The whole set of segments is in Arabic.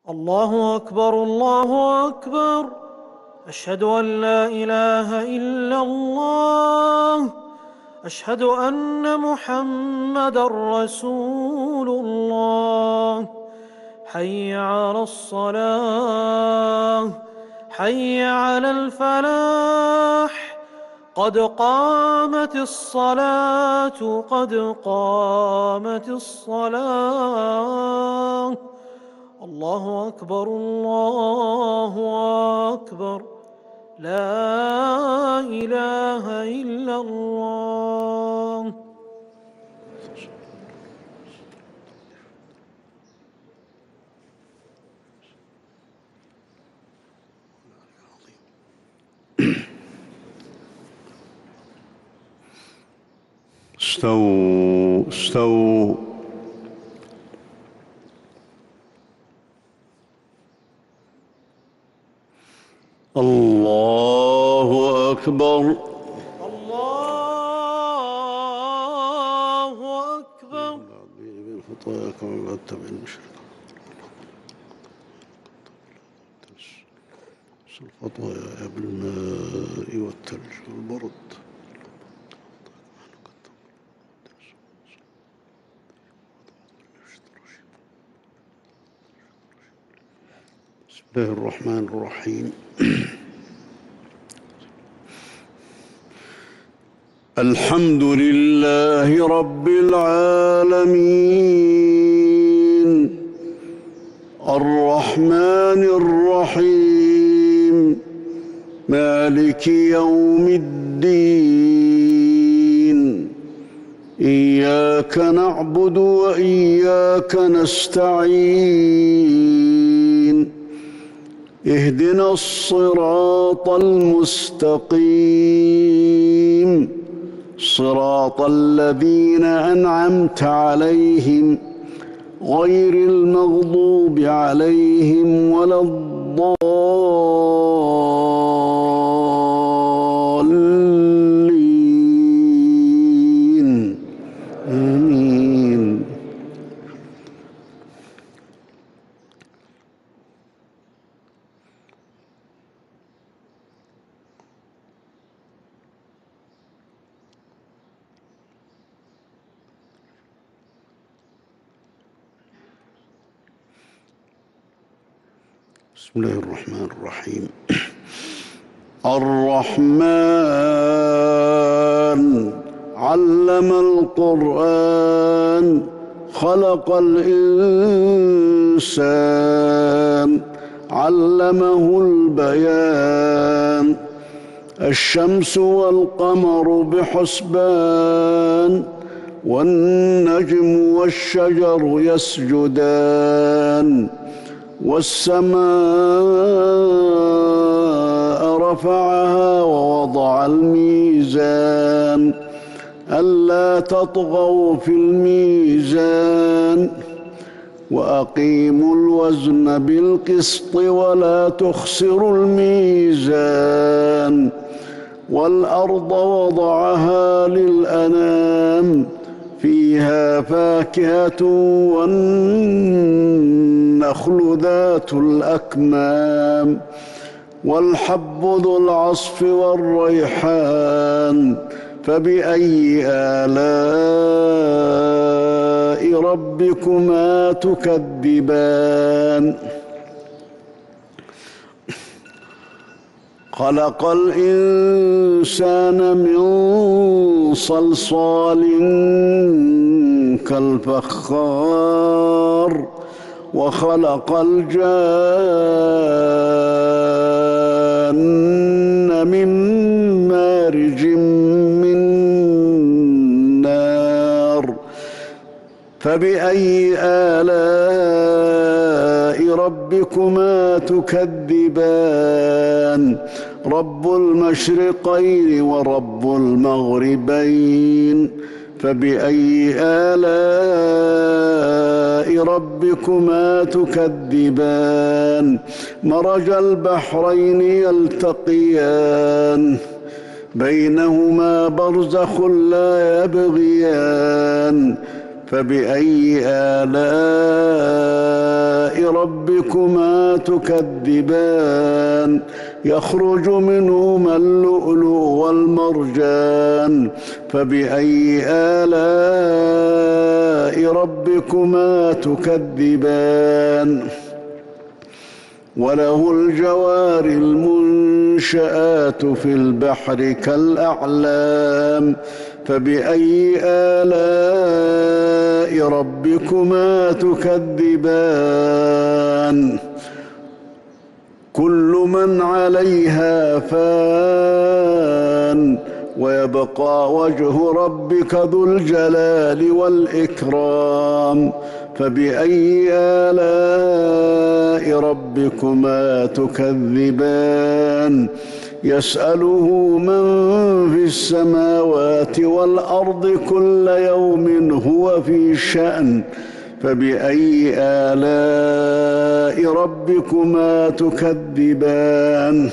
الله أكبر الله أكبر. أشهد أن لا إله إلا الله. أشهد أن محمدًا رسول الله. حي على الصلاة، حي على الفلاح، قد قامت الصلاة، قد قامت الصلاة. الله أكبر الله أكبر. لا إله إلا الله. استووا استووا. الله أكبر الله أكبر. من خطاياك وما تبع المشرك الخطايا بالماء والثلج والبرد. بسم الله الرحمن الرحيم. الحمد لله رب العالمين الرحمن الرحيم مالك يوم الدين. إياك نعبد وإياك نستعين. اهدنا الصراط المستقيم صراط الذين أنعمت عليهم غير المغضوب عليهم ولا الضالين. آمين. بسم الله الرحمن الرحيم. الرحمن علم القرآن خلق الإنسان علمه البيان. الشمس والقمر بحسبان والنجم والشجر يسجدان. والسماء رفعها ووضع الميزان ألا تطغوا في الميزان وأقيموا الوزن بالقسط ولا تخسروا الميزان. والأرض وضعها للأنام فيها فاكهة والنخل ذات الأكمام والحب ذو العصف والريحان. فبأي آلاء ربكما تكذبان؟ خلق الإنسان من صلصال كالفخار وخلق الجان من مارج من نار. فبأي آلاء ربكما تكذبان؟ رب المشرقين ورب المغربين. فبأي آلاء ربكما تكذبان؟ مرج البحرين يلتقيان بينهما برزخ لا يبغيان. فبأي آلاء ربكما تكذبان يخرج منهما اللؤلؤ والمرجان فبأي آلاء ربكما تكذبان وله الجوار المنشآت في البحر كالأعلام فبأي آلاء ربكما تكذبان كل من عليها فان ويبقى وجه ربك ذو الجلال والإكرام فبأي آلاء ربكما تكذبان يسأله من في السماوات والأرض كل يوم هو في شأن فبأي آلاء ربكما تكذبان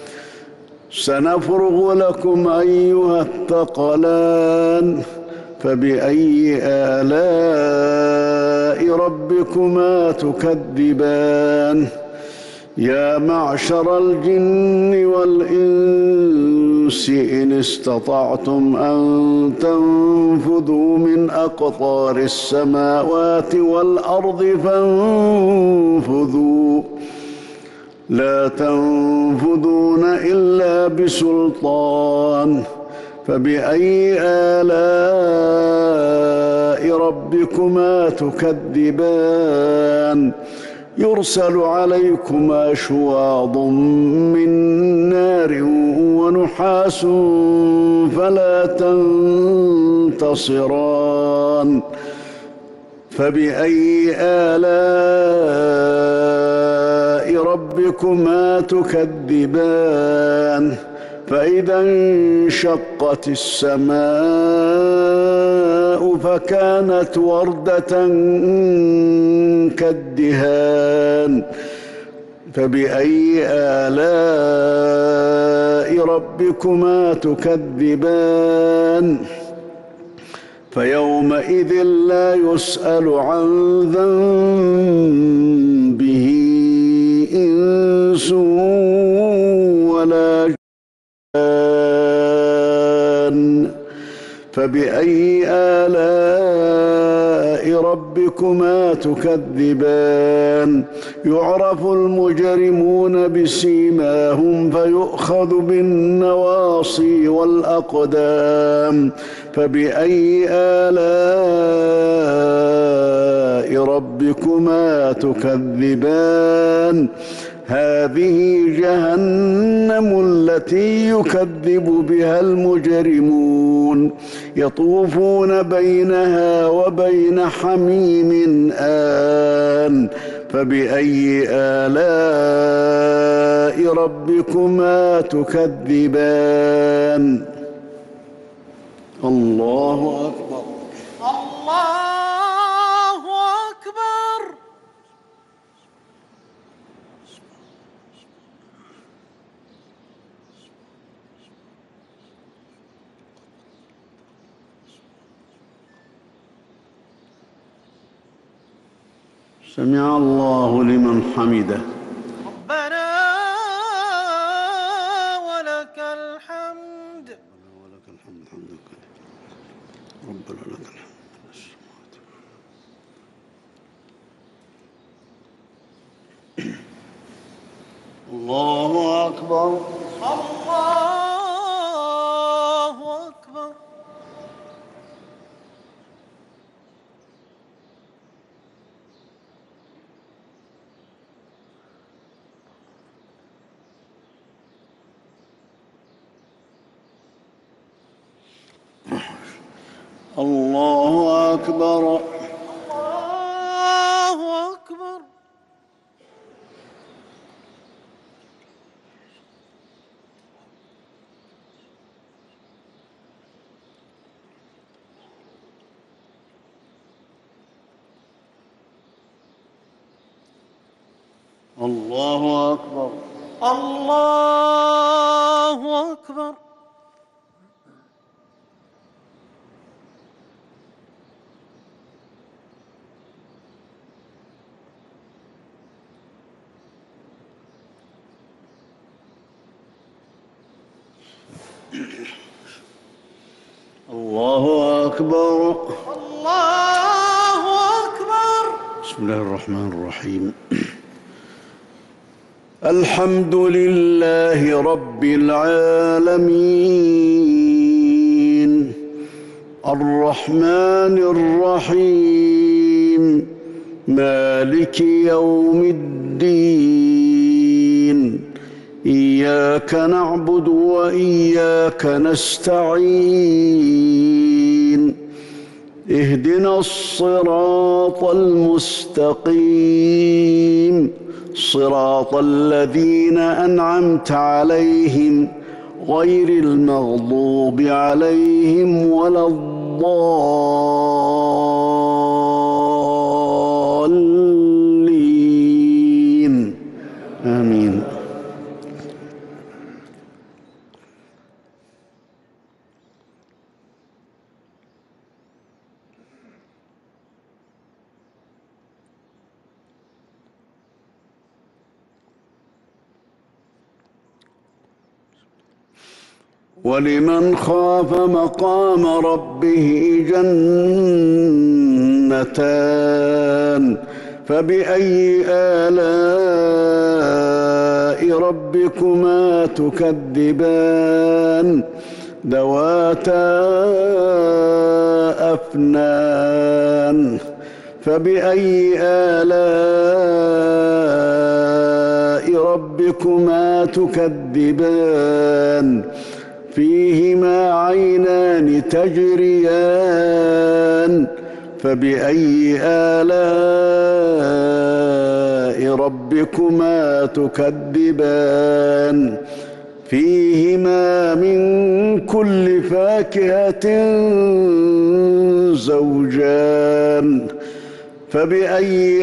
سنفرغ لكم أيها الثقلان فبأي آلاء ربكما تكذبان يا معشر الجن والإنس إن استطعتم أن تنفذوا من أقطار السماوات والأرض فانفذوا لا تنفذون إلا بسلطان فبأي آلاء ربكما تكذبان يرسل عليكما شواظ من نار ونحاس فلا تنتصران فبأي آلاء ربكما تكذبان فإذا انشقت السماء فكانت وردة كالدهان فبأي آلاء ربكما تكذبان فيومئذ لا يسأل عن ذنبه إنس ولا جان فبأي آلاء ربكما تكذبان يعرف المجرمون بسيماهم فيؤخذ بالنواصي والأقدام فبأي آلاء ربكما تكذبان هذه جهنم التي يكذب بها المجرمون يطوفون بينها وبين حميم آن فبأي آلاء ربكما تكذبان الله أكبر الله أكبر. سمع الله لمن حمده ربنا ولك الحمد. ولك الحمد حمدا كثيرا ربنا لك الحمد الله أكبر الله أكبر. الله أكبر الله أكبر. الله أكبر الله أكبر. الله أكبر. الله أكبر. بسم الله الرحمن الرحيم. الحمد لله رب العالمين الرحمن الرحيم مالك يوم الدين إياك نعبد وإياك نستعين اهدنا الصراط المستقيم صراط الذين أنعمت عليهم غير المغضوب عليهم ولا الضالين آمين. ولمن خاف مقام ربه جنتان فبأي آلاء ربكما تكذبان ذواتا أفنان فبأي آلاء ربكما تكذبان فيهما عينان تجريان فبأي آلاء ربكما تكذبان فيهما من كل فاكهة زوجان فبأي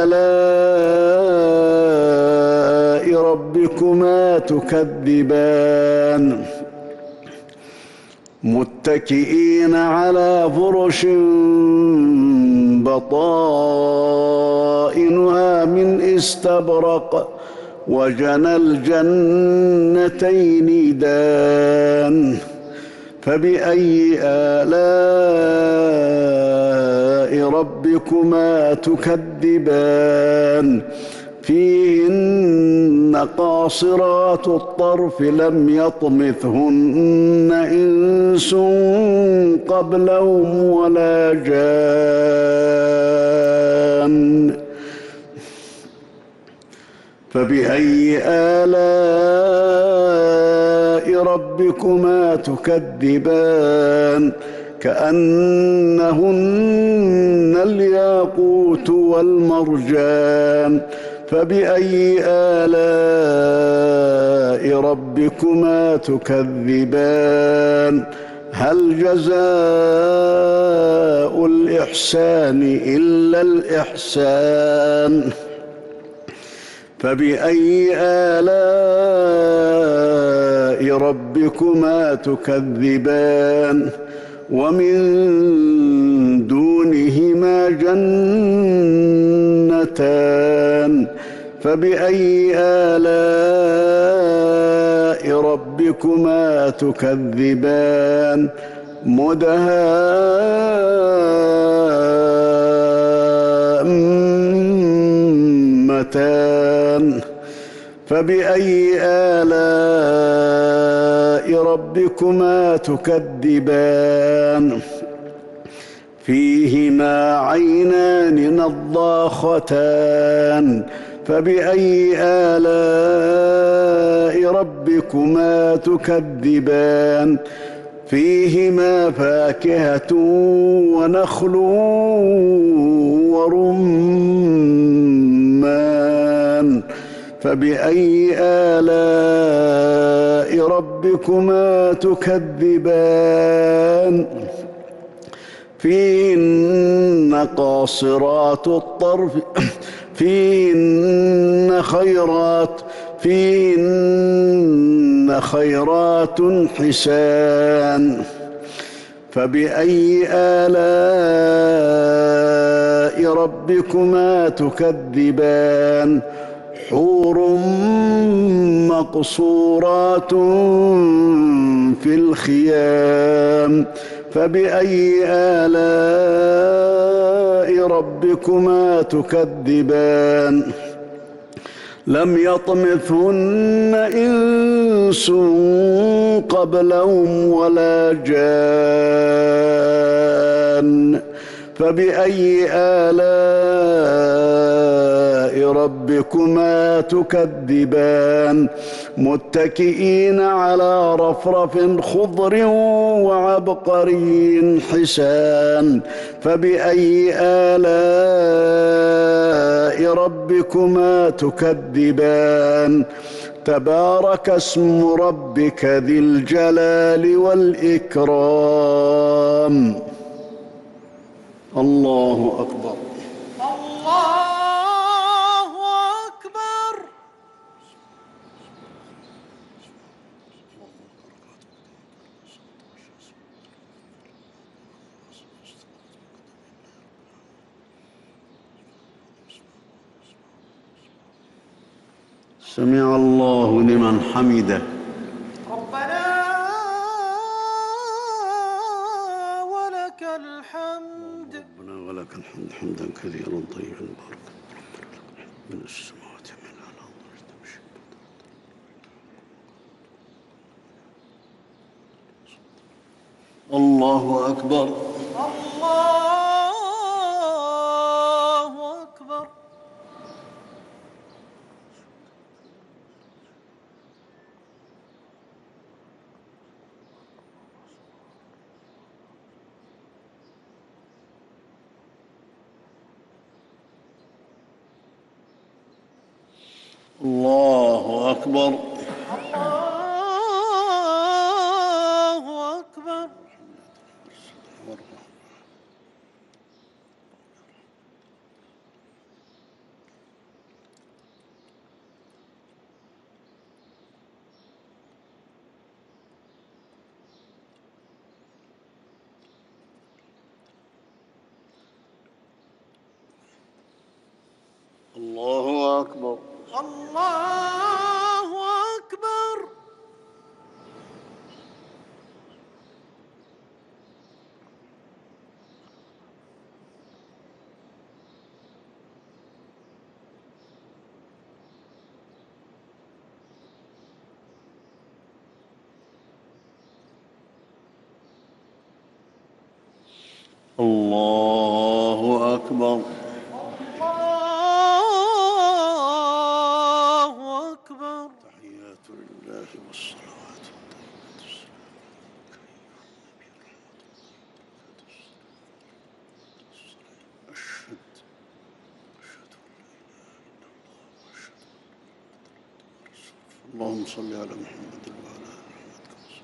آلاء ربكما تكذبان متكئين على فرش بطائنها من استبرق وجنى الجنتين دان فبأي آلاء ربكما تكذبان فيهن قاصرات الطرف لم يطمثهن إنس قبلهم ولا جان فبأي آلاء ربكما تكذبان كأنهن الياقوت والمرجان فبأي آلاء ربكما تكذبان هل جزاء الإحسان إلا الإحسان فبأي آلاء ربكما تكذبان ومن دونهما جنتان فبأي آلاء ربكما تكذبان مدهامتان فبأي آلاء ربكما تكذبان فيهما عينان نضاختان فبأي آلاء ربكما تكذبان فيهما فاكهة ونخل ورمان فبأي آلاء ربكما تكذبان فيهن قاصرات الطرف فيهن خيرات حسان فبأي آلاء ربكما تكذبان حور مقصورات في الخيام فبأي آلاء ربكما تكذبان لم يطمثهن إنس قبلهم ولا جان فبأي آلاء ربكما تكذبان متكئين على رفرف خضر وعبقري حسان فبأي آلاء ربكما تكذبان تبارك اسم ربك ذي الجلال والإكرام الله أكبر الله أكبر. سمع الله لمن حمده ربنا ولك الحمد. ربنا ولك الحمد حمدا كثيرا طيبا مباركا من السماوات من الأرض الله أكبر الله أكبر. الله أكبر الله أكبر. الله أكبر الله أكبر. الله أكبر الله أكبر. تحيات لله والصلوات أشهد اللهم صل على محمد وعلى آل محمد كما صليت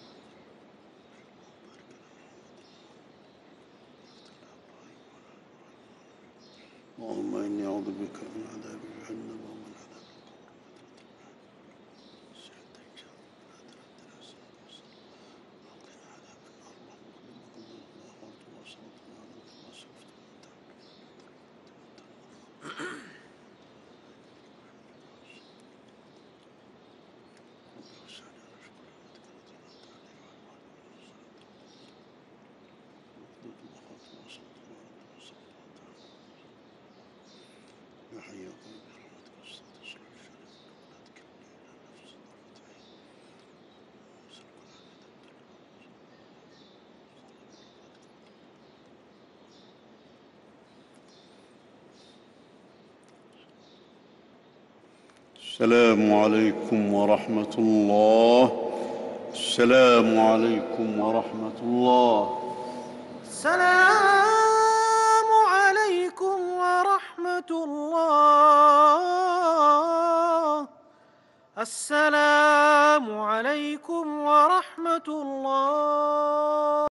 اللهم إني أعوذ بك من عذاب جهنم ومن عذاب يا حي يا قيوم برحمتك أستغفر الله ولا تكلني إلى نفسي طرفة عين السلام عليكم ورحمة الله. السلام عليكم ورحمة الله. السلام عليكم ورحمة الله. السلام عليكم ورحمة الله.